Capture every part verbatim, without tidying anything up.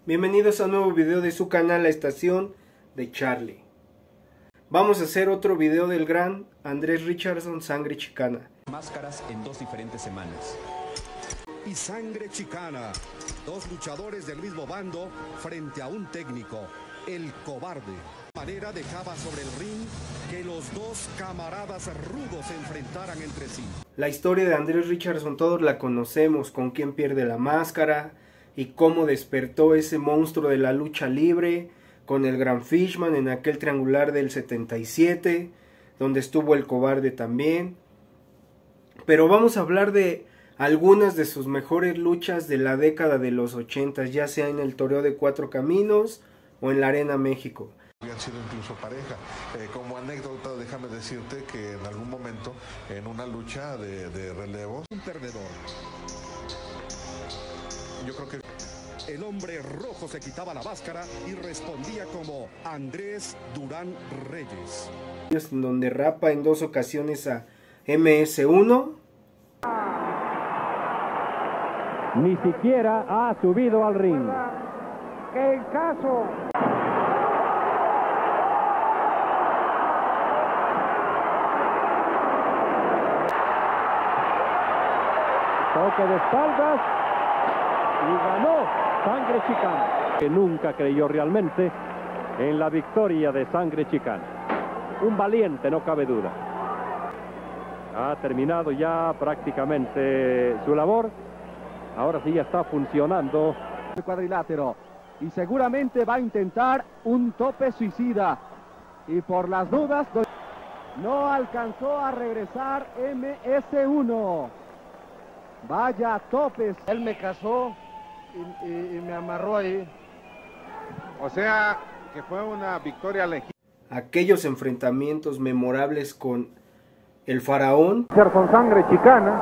Bienvenidos a un nuevo video de su canal La Estación de Charlie. Vamos a hacer otro video del gran Andrés Richardson, Sangre Chicana. Máscaras en dos diferentes semanas. Y Sangre Chicana, dos luchadores del mismo bando frente a un técnico, el cobarde. De manera dejaba sobre el ring que los dos camaradas rudos se enfrentaran entre sí. La historia de Andrés Richardson todos la conocemos, con quién pierde la máscara y cómo despertó ese monstruo de la lucha libre con el Gran Fishman en aquel triangular del setenta y siete, donde estuvo el cobarde también. Pero vamos a hablar de algunas de sus mejores luchas de la década de los ochenta, ya sea en el Toreo de Cuatro Caminos o en la Arena México. Habían sido incluso pareja. Eh, como anécdota, déjame decirte que en algún momento, en una lucha de, de relevos, Un perdedor. yo creo que El hombre rojo se quitaba la máscara y respondía como Andrés Durán Reyes. En donde rapa en dos ocasiones a eme ese uno. Ni siquiera ha subido al ring. ¡Qué caso! Toque de espaldas y ganó Sangre Chicana, que nunca creyó realmente en la victoria de Sangre Chicana. Un valiente, no cabe duda. Ha terminado ya prácticamente su labor. Ahora sí ya está funcionando El cuadrilátero. Y seguramente va a intentar un tope suicida. Y por las dudas, no alcanzó a regresar eme ese uno. Vaya topes. Él me casó y, y, y me amarró ahí. O sea, que fue una victoria legítima. Aquellos enfrentamientos memorables con el Faraón. Con Sangre Chicana.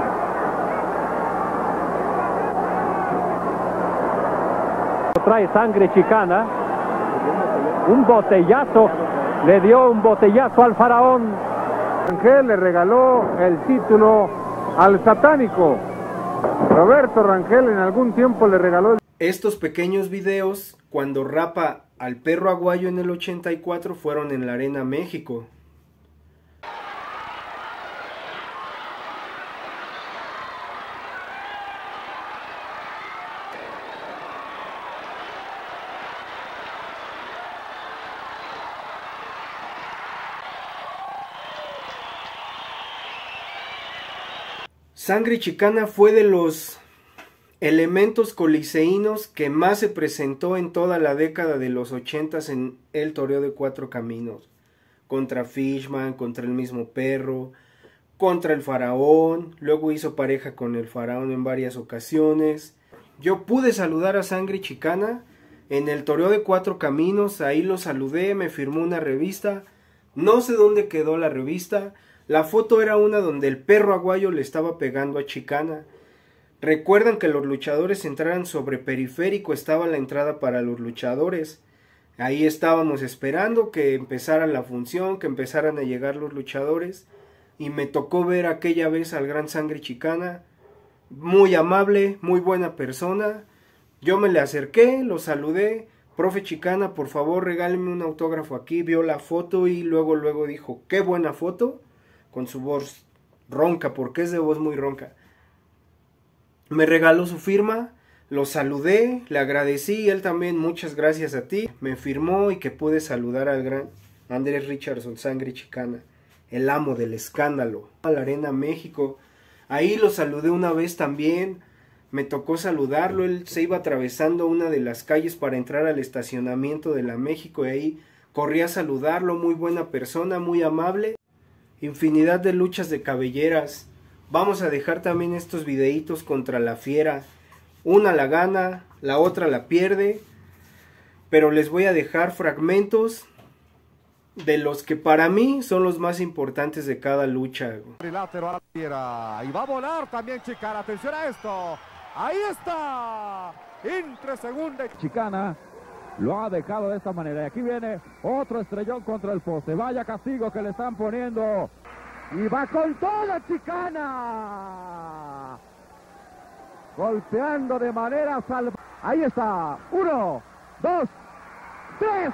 Trae Sangre Chicana, un botellazo, le dio un botellazo al Faraón. Rangel le regaló el título al satánico. Roberto Rangel en algún tiempo le regaló el... Estos pequeños videos, cuando rapa al Perro Aguayo en el ochenta y cuatro, fueron en la Arena México. Sangre Chicana fue de los elementos coliseínos que más se presentó en toda la década de los ochentas en el Toreo de Cuatro Caminos. Contra Fishman, contra el mismo Perro, contra el Faraón, luego hizo pareja con el Faraón en varias ocasiones. Yo pude saludar a Sangre Chicana en el Toreo de Cuatro Caminos, ahí lo saludé, me firmó una revista, no sé dónde quedó la revista. La foto era una donde el Perro Aguayo le estaba pegando a Chicana. Recuerdan que los luchadores entraran sobre periférico, estaba la entrada para los luchadores. Ahí estábamos esperando que empezara la función, que empezaran a llegar los luchadores. Y me tocó ver aquella vez al gran Sangre Chicana. Muy amable, muy buena persona. Yo me le acerqué, lo saludé. Profe Chicana, por favor regáleme un autógrafo aquí. Vio la foto y luego luego dijo, qué buena foto. Con su voz ronca, porque es de voz muy ronca. Me regaló su firma, lo saludé, le agradecí, él también, muchas gracias a ti. Me firmó y que pude saludar al gran Andrés Richardson, Sangre Chicana, el amo del escándalo. A la Arena México, ahí lo saludé una vez también, me tocó saludarlo, él se iba atravesando una de las calles para entrar al estacionamiento de la México y ahí corrí a saludarlo, muy buena persona, muy amable. Infinidad de luchas de cabelleras. Vamos a dejar también estos videitos contra la Fiera. Una la gana, la otra la pierde. Pero les voy a dejar fragmentos de los que para mí son los más importantes de cada lucha. Cuadrilátero a la Fiera. Y va a volar también Chicana. Atención a esto. Ahí está. Entre segunda. Chicana lo ha dejado de esta manera. Y aquí viene otro estrellón contra el poste. Vaya castigo que le están poniendo. Y va con toda Chicana. Golpeando de manera salvaje. Ahí está. Uno, dos, tres.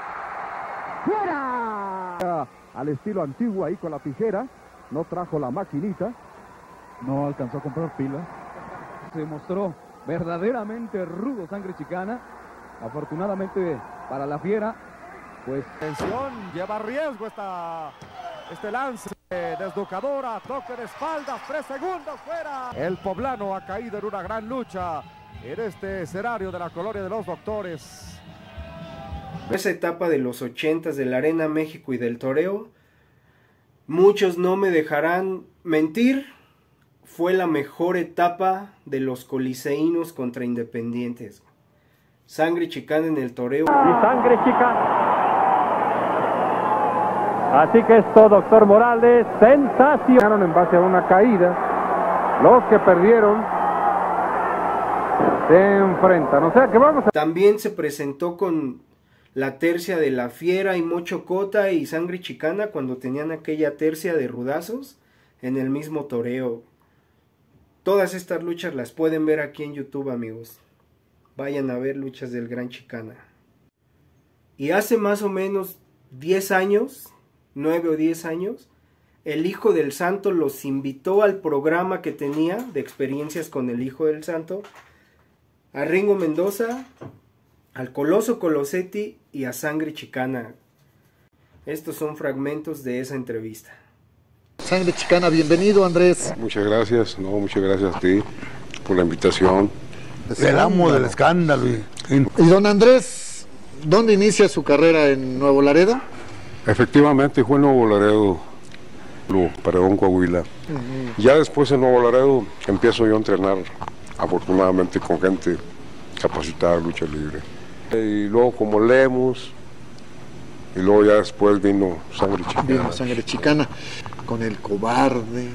¡Fuera! Al estilo antiguo ahí con la tijera. No trajo la maquinita. No alcanzó a comprar pilas. Se mostró verdaderamente rudo Sangre Chicana. Afortunadamente para la Fiera, pues... Atención, lleva riesgo esta, este lance. Desducadora, toque de espaldas, tres segundos, fuera. El poblano ha caído en una gran lucha en este escenario de la colonia de los Doctores. Esa etapa de los ochentas de la Arena México y del toreo, muchos no me dejarán mentir, fue la mejor etapa de los coliseínos contra Independientes. Sangre Chicana en el toreo. Y Sangre Chicana. Así que esto, doctor Morales, sensación. En base a una caída, los que perdieron se enfrentan. O sea que vamos a... También se presentó con la tercia de la Fiera y Mocho Cota y Sangre Chicana cuando tenían aquella tercia de rudazos en el mismo toreo. Todas estas luchas las pueden ver aquí en YouTube, amigos. Vayan a ver luchas del Gran Chicana. Y hace más o menos diez años, nueve o diez años, el Hijo del Santo los invitó al programa que tenía de experiencias con el Hijo del Santo, a Ringo Mendoza, al Coloso Colosetti y a Sangre Chicana. Estos son fragmentos de esa entrevista. Sangre Chicana, bienvenido, Andrés. Muchas gracias, no, muchas gracias a ti por la invitación. El amo del escándalo. Y, y don Andrés, ¿dónde inicia su carrera? ¿En Nuevo Laredo? Efectivamente, fue en Nuevo Laredo, Paredón, Coahuila. Uh-huh. Ya después en Nuevo Laredo empiezo yo a entrenar, afortunadamente con gente capacitada de lucha libre. Y luego como Lemus, y luego ya después vino Sangre Chicana. Vino Sangre Chicana, con el Cobarde,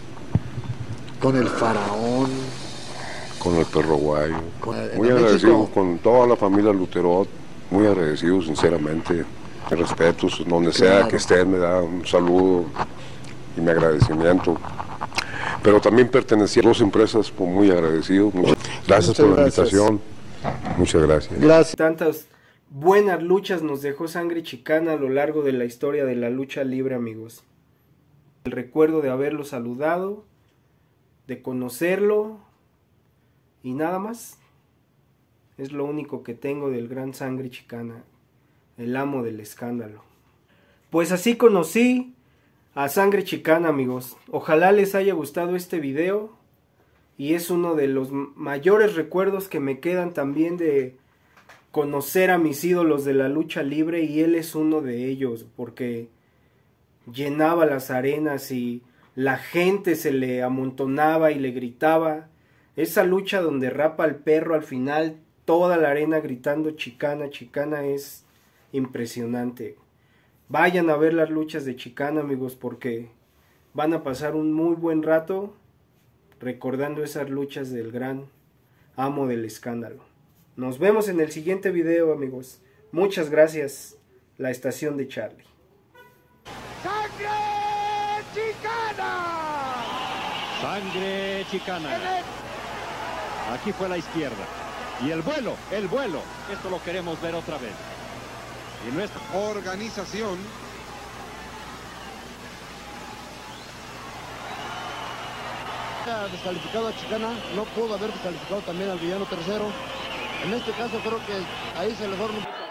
con el Faraón. Con el Perro Guayo. Con, muy agradecido con toda la familia Luterot, muy agradecido sinceramente. Respetos, donde claro. sea que estén, me da un saludo y mi agradecimiento. Pero también pertenecía a dos empresas, pues muy agradecido. Muchas gracias Muchas por gracias. la invitación. Muchas gracias. Gracias. Tantas buenas luchas nos dejó Sangre Chicana a lo largo de la historia de la lucha libre, amigos. El recuerdo de haberlo saludado, de conocerlo y nada más. Es lo único que tengo del gran Sangre Chicana, el amo del escándalo. Pues así conocí a Sangre Chicana, amigos. Ojalá les haya gustado este video. Y es uno de los mayores recuerdos que me quedan también de conocer a mis ídolos de la lucha libre. Y él es uno de ellos, porque llenaba las arenas y la gente se le amontonaba y le gritaba. Esa lucha donde rapa al perro al final, toda la arena gritando Chicana, Chicana, es impresionante. Vayan a ver las luchas de Chicana, amigos, porque van a pasar un muy buen rato recordando esas luchas del gran amo del escándalo. Nos vemos en el siguiente video, amigos. Muchas gracias, la estación de Charlie. ¡Sangre Chicana! Sangre Chicana. Aquí fue la izquierda. Y el vuelo, el vuelo. Esto lo queremos ver otra vez. Y nuestra organización descalificado a Chicana, no pudo haber descalificado también al villano tercero. En este caso creo que ahí se le fueron